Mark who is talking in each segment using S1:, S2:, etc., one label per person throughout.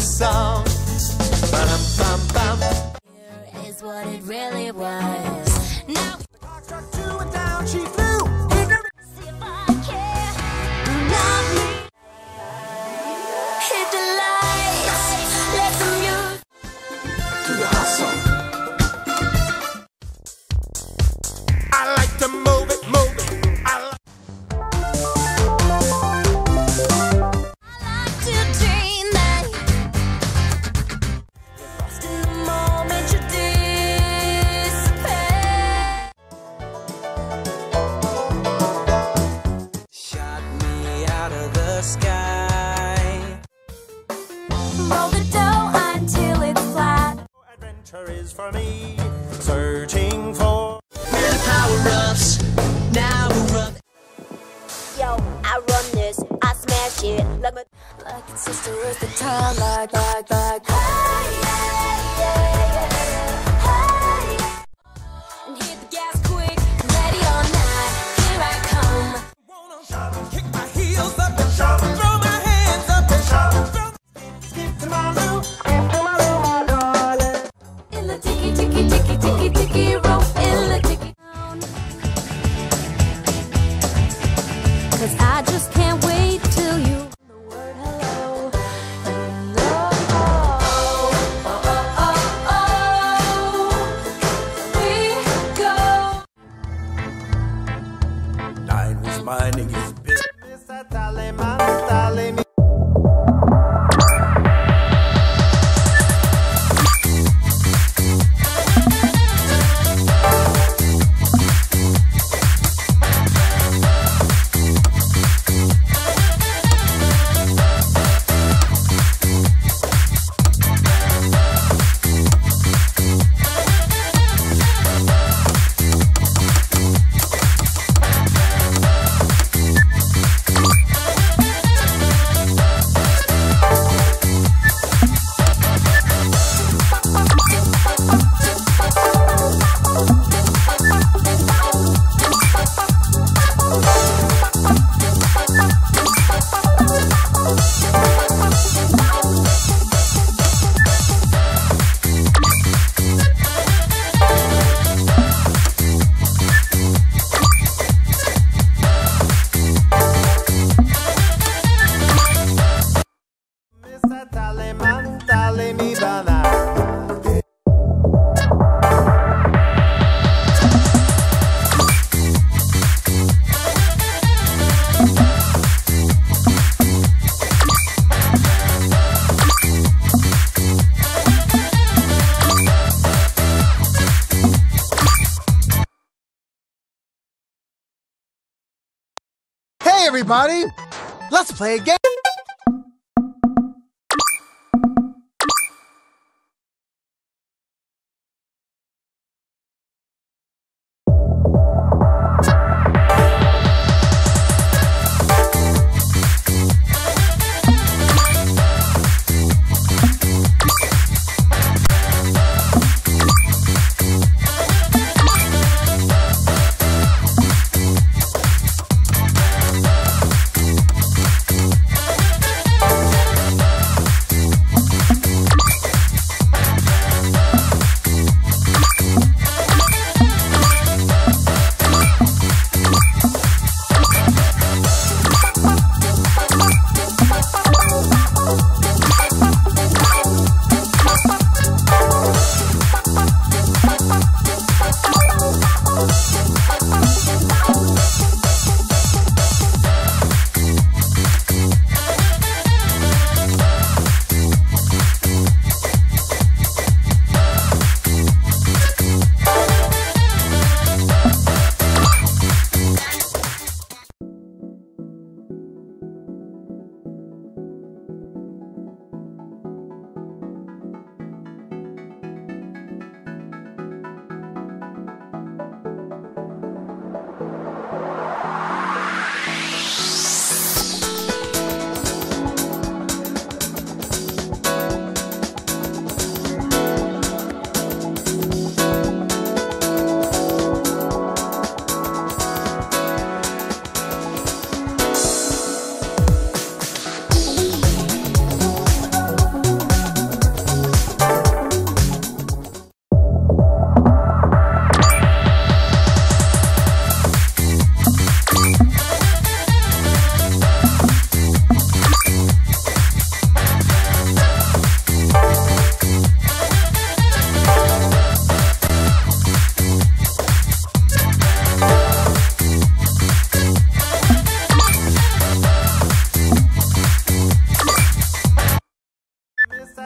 S1: song. Ba-dum-bum-bum.
S2: Here is what it really was. Now
S1: The clock struck 2 and down she flew.
S2: see if I care. Love me. Hit the lights. Let the music.
S1: To the hustle. I like to move it, move it. I
S2: like to dream that lost in the moment you dissipate.
S1: shot me out of the sky.
S2: Roll the dough until it's flat.
S1: Adventure is for me, searching for
S3: Power ups, now we're up.
S2: Yo, I run this, I smash it like it's sister is the time, like. Hey, yeah, yeah, yeah. Hey, yeah. And hit the gas quick, ready or not, here I come.
S1: kick my heels up and shout, throw my hands up and shout, skip to my room, my darling.
S2: In the ticky, ticky, ticky, ticky, ticky rope, in the ticky town. 'Cause I just can't wait till you the word hello. And oh, oh, oh, oh, we go.
S1: Nine was minding his business at Aleman, Alemi. Hey everybody, let's play a game.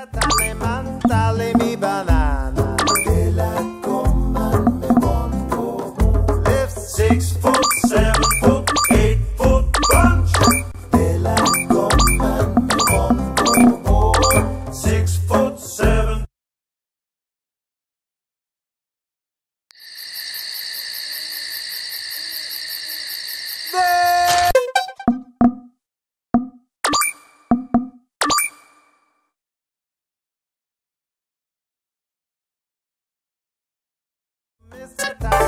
S1: Tale man, tale mi banana. Te la coman me bongo. Lift 6 foot, 7 foot, 8 foot bunch. Te la coman me bongo. 6 foot, 7. Mr.